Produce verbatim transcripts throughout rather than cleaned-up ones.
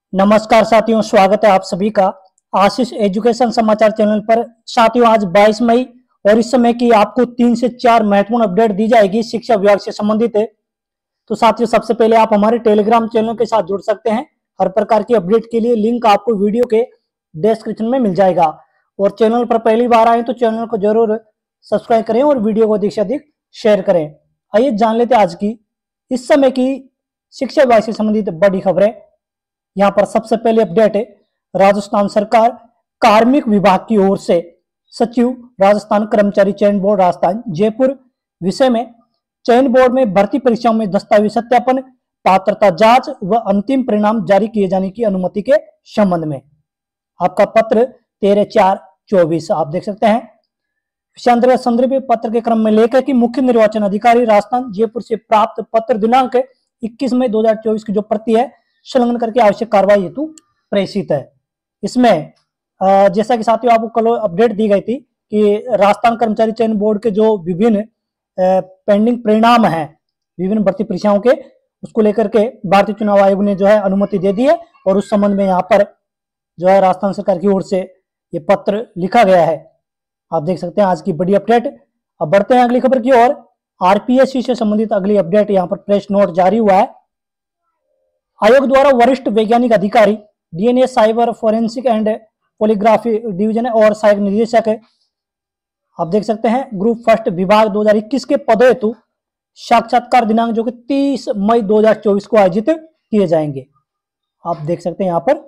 नमस्कार साथियों, स्वागत है आप सभी का आशीष एजुकेशन समाचार चैनल पर। साथियों, आज बाईस मई और इस समय की आपको तीन से चार महत्वपूर्ण अपडेट दी जाएगी शिक्षा विभाग से संबंधित है। तो साथियों, सबसे पहले आप हमारे टेलीग्राम चैनल के साथ जुड़ सकते हैं। हर प्रकार की अपडेट के लिए लिंक आपको वीडियो के डिस्क्रिप्शन में मिल जाएगा। और चैनल पर पहली बार आए तो चैनल को जरूर सब्सक्राइब करें और वीडियो को अधिक से अधिक शेयर करें। आइए जान लेते हैं आज की इस समय की शिक्षा विभाग से संबंधित बड़ी खबरें। यहां पर सबसे पहले अपडेट है, राजस्थान सरकार कार्मिक विभाग की ओर से सचिव राजस्थान कर्मचारी चयन बोर्ड राजस्थान जयपुर विषय में चयन बोर्ड में भर्ती परीक्षाओं में दस्तावेज सत्यापन, पात्रता जांच व अंतिम परिणाम जारी किए जाने की अनुमति के संबंध में आपका पत्र तेरह चार चौबीस आप देख सकते हैं। विषयांतर्गत संदर्भित पत्र के क्रम में लेकर कि मुख्य निर्वाचन अधिकारी राजस्थान जयपुर से प्राप्त पत्र दिनांक इक्कीस मई दो हजार चौबीस की जो प्रति है संलग्न करके आवश्यक कार्रवाई हेतु प्रेषित है। इसमें जैसा कि साथियों आपको कल अपडेट दी गई थी कि राजस्थान कर्मचारी चयन बोर्ड के जो विभिन्न पेंडिंग परिणाम हैं विभिन्न भर्ती परीक्षाओं के, उसको लेकर के भारतीय चुनाव आयोग ने जो है अनुमति दे दी है और उस संबंध में यहाँ पर जो है राजस्थान सरकार की ओर से ये पत्र लिखा गया है। आप देख सकते हैं आज की बड़ी अपडेट। अब बढ़ते हैं अगली खबर की ओर। आरपीएससी से संबंधित अगली अपडेट यहाँ पर प्रेस नोट जारी हुआ है। आयोग द्वारा वरिष्ठ वैज्ञानिक अधिकारी DNA cyber forensic and polygraphy division और सहायक निदेशक आप देख सकते हैं ग्रुप फर्स्ट विभाग दो हजार इक्कीस के पदों हेतु साक्षात्कार दिनांक जो कि तीस मई दो हजार चौबीस को आयोजित किए जाएंगे। आप देख सकते हैं यहाँ पर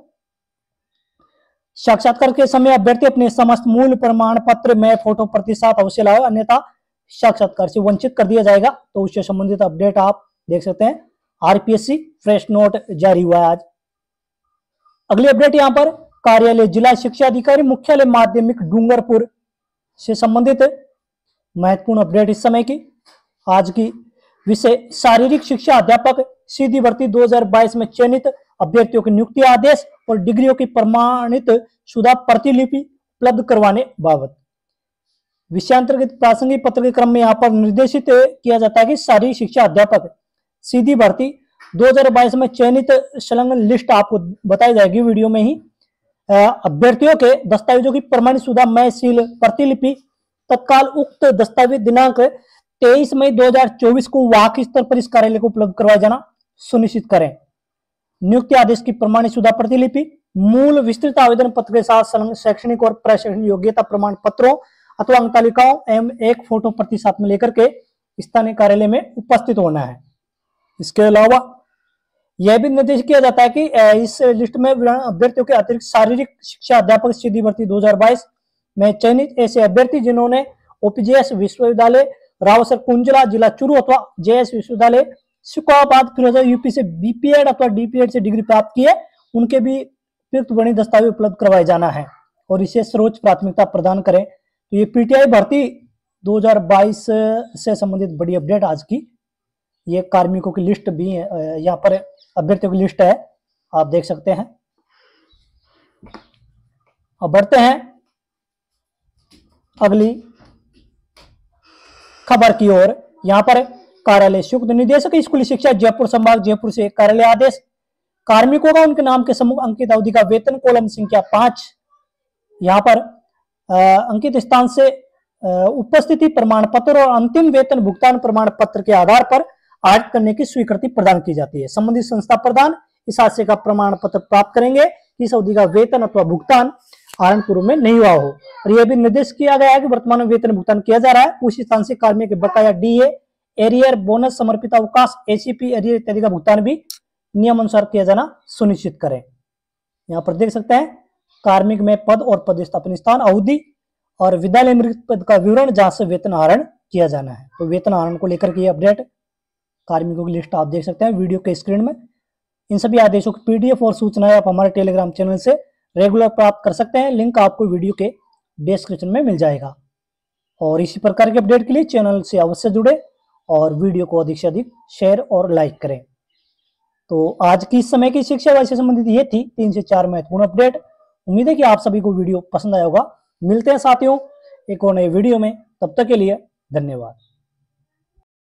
साक्षात्कार के समय अभ्यर्थी अपने समस्त मूल प्रमाण पत्र में फोटो प्रति साथ अवश्य लाए, अन्यथा साक्षात्कार से वंचित कर दिया जाएगा। तो उससे संबंधित अपडेट आप देख सकते हैं। आरपीएससी फ्रेश नोट जारी हुआ है आज। अगली अपडेट यहां पर कार्यालय जिला शिक्षा अधिकारी मुख्यालय माध्यमिक डूंगरपुर से संबंधित महत्वपूर्ण अपडेट इस समय की आज की विषय शारीरिक शिक्षा अध्यापक सीधी भर्ती दो हजार बाईस में चयनित अभ्यर्थियों के नियुक्ति आदेश और डिग्रियों की प्रमाणित शुदा प्रतिलिपि उपलब्ध करवाने बाबत विषयांतर्गत प्रासंगिक पत्र के क्रम में यहाँ पर निर्देशित किया जाता है कि शारीरिक शिक्षा अध्यापक सीधी भर्ती दो हजार बाईस में चयनित संलग्न लिस्ट आपको बताई जाएगी वीडियो में ही। अभ्यर्थियों के दस्तावेजों की प्रमाणित शुदा मय सील प्रतिलिपि तत्काल उक्त दस्तावेज दिनांक तेईस मई दो हजार चौबीस को वाक स्तर पर इस कार्यालय को उपलब्ध करवाया जाना सुनिश्चित करें। नियुक्ति आदेश की प्रमाणित शुदा प्रतिलिपि मूल विस्तृत आवेदन पत्र के साथ संलग्न शैक्षणिक और प्रशैक्षणिक योग्यता प्रमाण पत्रों अथवा अंक तालिकाओं एवं एक फोटो प्रति साथ में लेकर के स्थानीय कार्यालय में उपस्थित होना है। इसके अलावा यह भी निर्देश किया जाता है कि इस लिस्ट में अभ्यर्थियों के अतिरिक्त शारीरिक शिक्षा अध्यापक सीधी भर्ती दो हजार बाईस में चयनित ऐसे अभ्यर्थी जिन्होंने ओपीजेएस विश्वविद्यालय रावसर कुंजला जिला चूरू अथवा जेएस विश्वविद्यालय सिकोहाबाद फिरोजपुर यूपी से बीपीएड अथवा डीपीएड से डिग्री प्राप्त की है, उनके भी उपयुक्त वर्णित दस्तावेज उपलब्ध करवाए जाना है और इसे सर्वोच्च प्राथमिकता प्रदान करें। तो ये पीटीआई भर्ती दो हजार बाईस से संबंधित बड़ी अपडेट आज की। ये कार्मिकों की लिस्ट भी है, यहाँ पर अभ्यर्थियों की लिस्ट है, आप देख सकते हैं। अब बढ़ते हैं अगली खबर की ओर। यहाँ पर कार्यालय संयुक्त निदेशक स्कूली शिक्षा जयपुर संभाग जयपुर से कार्यालय आदेश कार्मिकों का उनके नाम के सम्मुख अंकित अवधि का वेतन कॉलम संख्या पांच यहाँ पर आ, अंकित स्थान से आ, उपस्थिति प्रमाण पत्र और अंतिम वेतन भुगतान प्रमाण पत्र के आधार पर आर्ट करने की स्वीकृति प्रदान की जाती है। संबंधित संस्था प्रदान इस हादसे का प्रमाण पत्र प्राप्त करेंगे कि इस अवधि का वेतन अथवा भुगतान आरंभ पूर्व में नहीं हुआ हो। और यह भी निर्देश किया गया है कि वर्तमान में वेतन भुगतान किया जा रहा है, उसी स्थान से कार्मिक के बकाया डीए एरियर बोनस समर्पित अवकाश एसीपी एरियर इत्यादि का भुगतान भी नियम अनुसार किया जाना सुनिश्चित करें। यहाँ पर देख सकते हैं कार्मिक में पद और पदस्थापन स्थान अवधि और विद्यालय मृत पद का विवरण जहां से वेतन आहरण किया जाना है। तो वेतन आहरण को लेकर के अपडेट कार्मिकों की लिस्ट आप देख सकते हैं वीडियो के स्क्रीन में। इन सभी आदेशों की पीडीएफ और सूचनाएं आप हमारे टेलीग्राम चैनल से रेगुलर प्राप्त कर सकते हैं, लिंक आपको वीडियो के डिस्क्रिप्शन में मिल जाएगा। और इसी प्रकार के अपडेट के लिए चैनल से अवश्य जुड़े और वीडियो को अधिक से अधिक शेयर और लाइक करें। तो आज की इस समय की शिक्षा विषय से संबंधित ये थी तीन से चार महत्वपूर्ण अपडेट। उम्मीद है कि आप सभी को वीडियो पसंद आया होगा। मिलते हैं साथियों एक और नए वीडियो में, तब तक के लिए धन्यवाद।